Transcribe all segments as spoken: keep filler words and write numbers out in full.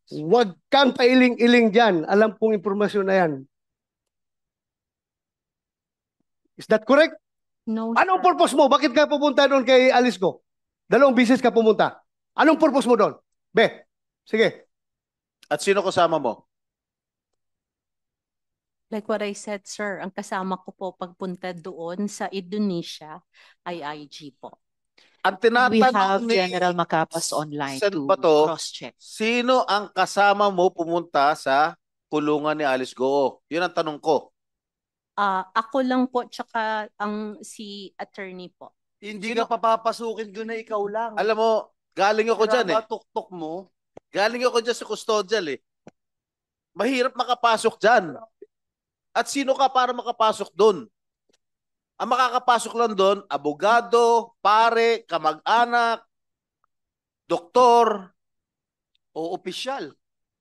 Huwag kang pailing-iling dyan. Alam kong impormasyon na yan. Is that correct? No, Anong sir. purpose mo? Bakit ka pupunta doon kay Alice ko? Dalawang bisis ka pumunta. Anong purpose mo doon? Be, sige. At sino kasama mo? Like what I said, sir, ang kasama ko po pagpunta doon sa Indonesia ay I G po. Ang We have tinatanong ni General Macapas online Sen to Bato, cross-check. sino ang kasama mo pumunta sa kulungan ni Alice Goo? Yun ang tanong ko. Ah, ako lang po tsaka ang si attorney po. Hindi Sino- ka papapasukin doon na ikaw lang. Alam mo, galing ako dyan eh. Haba tuktok mo. Galing ako dyan sa custodial eh. Mahirap makapasok dyan. At sino ka para makapasok doon? Ang makakapasok lang doon, abogado, pare, kamag-anak, doktor. O opisyal.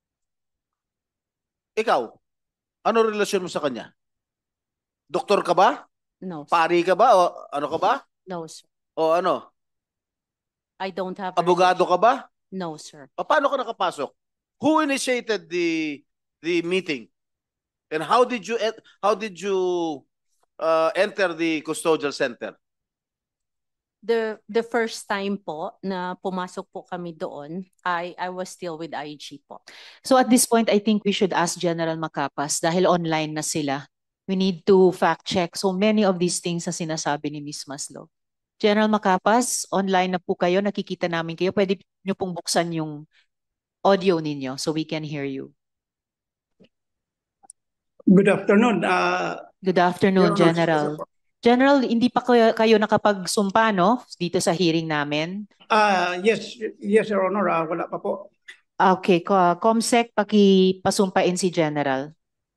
Ikaw, ano relasyon mo sa kanya? Doktor ka ba? No, sir. Pari ka ba? O ano ka ba? No, sir. O ano? I don't have a Abogado ka ba? relation- No, sir. O paano ka nakapasok? Who initiated the the meeting? And how did you en- how did you uh, enter the custodial center? The the first time po na pumasok po kami doon, I I was still with I G po. So at this point, I think we should ask General Macapas dahil online na sila. We need to fact check so many of these things na sinasabi ni Miz Maslow. General Macapas, online na po kayo, nakikita namin kayo. Pwede niyo pong buksan yung audio ninyo so we can hear you. Good afternoon. Uh, Good afternoon, Your Honor. General. General, hindi pa kayo, kayo nakapagsumpa, no? Dito sa hearing namin. uh, yes, yes, Your Honor. Uh, wala pa po. Okay, ko- Comsec, pakipasumpain si General.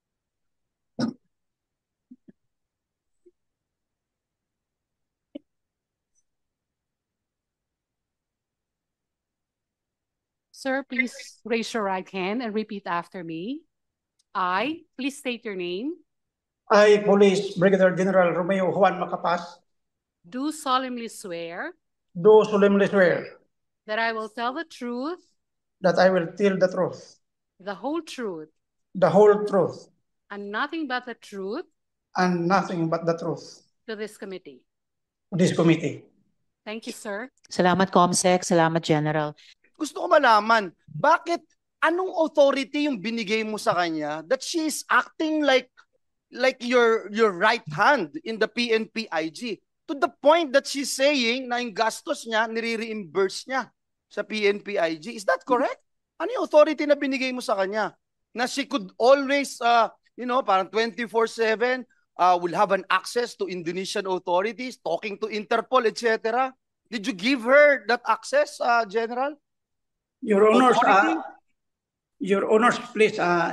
Sir, please raise your right hand and repeat after me. I, please state your name, I, Police Brigadier General Romeo Juan Macapas, do solemnly swear do solemnly swear that I will tell the truth, that I will tell the truth, the whole truth, the whole truth, and nothing but the truth and nothing but the truth to this committee. to this committee. Thank you, sir. Salamat, Comsec. Salamat, General. Gusto ko malaman, bakit anong authority yung binigay mo sa kanya that she is acting like like your your right hand in the P N P I G to the point that she's saying na yung gastos niya nire-reimburse niya sa P N P I G. Is that correct? Ano yung authority na binigay mo sa kanya? Na she could always uh, you know, parang twenty-four seven uh, will have an access to Indonesian authorities, talking to Interpol, et cetera. Did you give her that access, uh, General? Your Honors, Authority? uh, Your Honors, please, uh,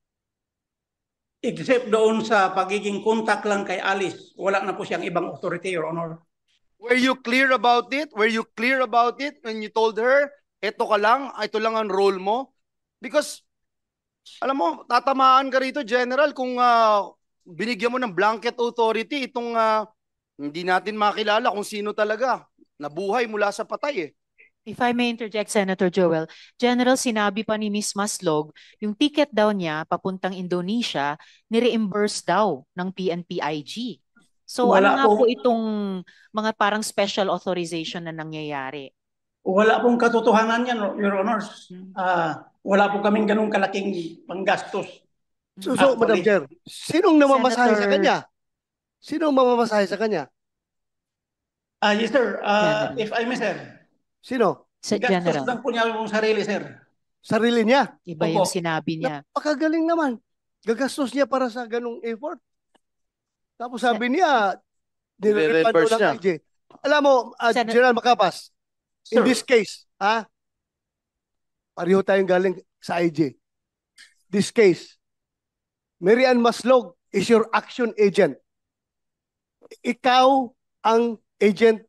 except doon sa pagiging contact lang kay Alice, wala na po siyang ibang authority, Your Honor. Were you clear about it? Were you clear about it when you told her, eto ka lang, ito lang ang role mo? Because, alam mo, tatamaan ka rito, General, kung uh, binigyan mo ng blanket authority, itong uh, hindi natin makilala kung sino talaga. Nabuhay mula sa patay eh. If I may interject, Senator Joel, General, sinabi pa ni Miz Maslog, yung ticket daw niya papuntang Indonesia, ni-reimburse daw ng P N P I G. So Wala ano nga po po. itong mga parang special authorization na nangyayari? Wala pong katotohanan yan, Your Honors. Uh, wala po kaming ganung kalaking panggastos. So, so Madam Actually. Chair, sinong namamasahe sa Senator- kanya? Sinong mamamasahe sa kanya? Ah, yes, sir. Uh, General. if I may, sir. Sino? Sa Gastos General, lang po niya yung sarili, sir. Sarili niya. iba yung Opo. sinabi niya. Napakagaling naman. Gagastos niya para sa ganung effort. Tapos sabi niya, nire-refund Nire-reimburse daw ng niya. I G. Alam mo, uh, Sen- General Macapas, in Sir. this case, ha? Pareho tayong galing sa I G. This case, Mary Ann Maslog is your action agent. Ikaw ang agent.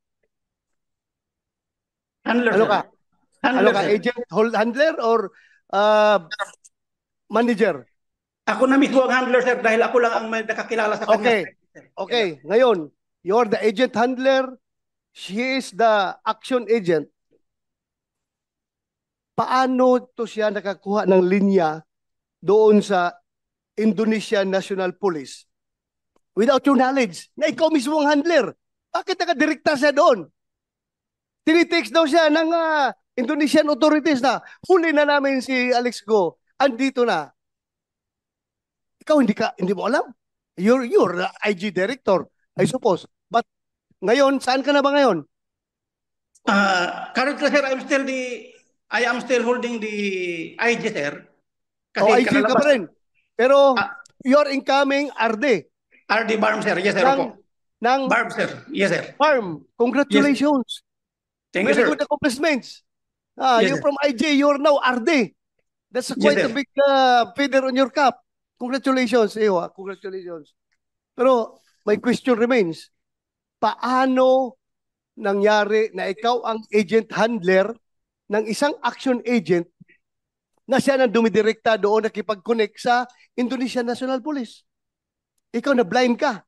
Handler, Ano sir. ka? Handler, Ano ka? sir. Agent, hold handler, or uh, manager? Ako na mismo ang handler, sir, dahil ako lang ang may nakakilala sa kanya. Okay. Okay, ngayon, you're the agent handler, she is the action agent. paano to siya nakakuha ng linya doon sa Indonesian National Police without your knowledge na ikaw mismo ang handler? Bakit nakadirekta siya doon? Tinitext daw siya ng uh, Indonesian authorities na huli na namin si Alex Go. Andito na. Ikaw hindi ka hindi mo alam. You're you're the I G director, I suppose. But ngayon, saan ka na ba ngayon? Uh, currently, sir, I'm still the, I am still holding the I G, sir. Kasi O I G ka pa rin. Pero Ah. you're incoming R D. R D Barm, sir. Yes, sir. ng, Opo. ng Barm, sir. Yes, sir. farm. Congratulations. Thank you, Very sir. good accomplishments. Ah, Yes, you're sir. from I J, you're now R D. That's a Yes, quite sir. a big uh, feather on your cap. Congratulations, iyo, ah. Congratulations. Pero my question remains, paano nangyari na ikaw ang agent handler ng isang action agent na siya nang dumidirekta doon nakipag-connect sa Indonesian National Police? Ikaw na blind ka.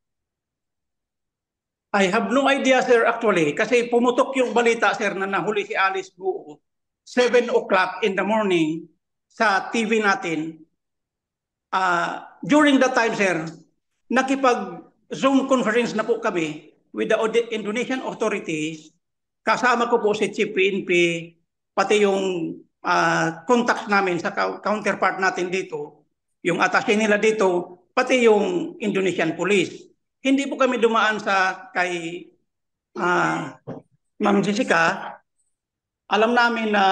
I have no idea, sir, actually. Kasi pumutok yung balita, sir, na nahuli si Alice Guo seven o'clock in the morning sa T V natin. Uh, during that time, sir, nakipag-Zoom conference na po kami with the Indonesian authorities. Kasama ko po si Chief P N P, pati yung uh, contacts namin sa counterpart natin dito, yung attaché nila dito, pati yung Indonesian Police. Hindi po kami dumaan sa kay uh, Ma'am Jessica. Alam namin na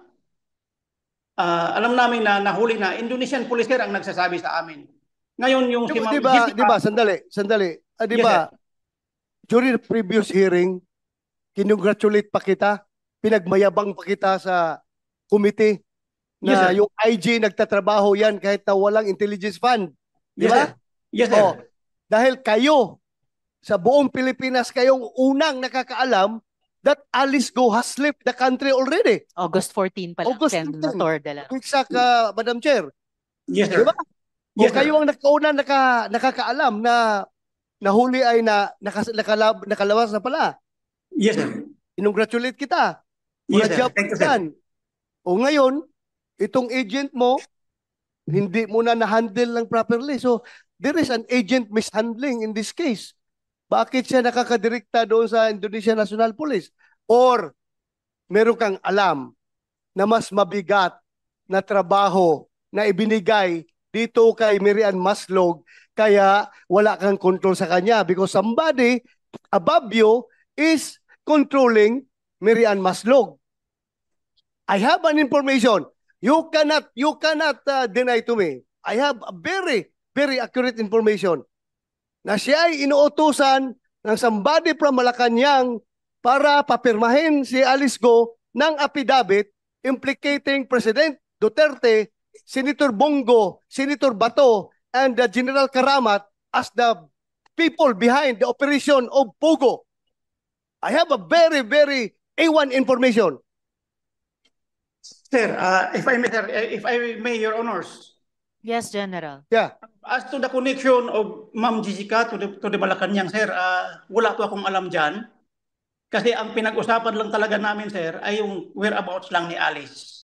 uh, alam namin na nahuli na Indonesian Police sir ang nagsasabi sa amin. Ngayon yung si Ma'am Di ba, Jessica, di ba, sandali, sandali. Ah, di Yes, ba, during the previous hearing, kinongratulate pa kita, pinagmayabang pa kita sa committee Yes, na sir. yung I G nagtatrabaho yan kahit na walang intelligence fund. Di Yes, ba? sir. Yes, sir. Oh, dahil kayo, sa buong Pilipinas, kayong unang nakakaalam that Alice Go has left the country already. August fourteenth pa lang, August Senator De La Rosa. Exact, uh, Madam Chair. Yes, sir. Di ba? O Yes, sir. kayo ang nakauna naka, nakakaalam na nahuli ay na nakas, nakalab, nakalabas na pala. Yes, sir. Inongratulate kita. Yes, Mga sir. job Thank you, sir. yan. O ngayon, itong agent mo, hindi mo na na-handle ng properly. So, there is an agent mishandling in this case. Bakit siya nakakadirekta doon sa Indonesian National Police? Or, meron kang alam na mas mabigat na trabaho na ibinigay dito kay Miriam Maslog, kaya wala kang control sa kanya because somebody above you is controlling Miriam Maslog. I have an information. You cannot, you cannot uh, deny to me. I have a very, very accurate information na siya ay inuutusan ng somebody from Malacanang para papirmahin si Alice Go ng affidavit implicating President Duterte, Senator Bongo, Senator Bato, and uh, General Karamat as the people behind the operation of Pogo. I have a very, very A one information. Sir, uh, if I may, sir, if I may, Your Honors, Yes, General. Yeah. as to the connection of Ma'am Jessica to the, to the Malacanang, sir, uh, wala po akong alam dyan. Kasi ang pinag-usapan lang talaga namin, sir, ay yung whereabouts lang ni Alice.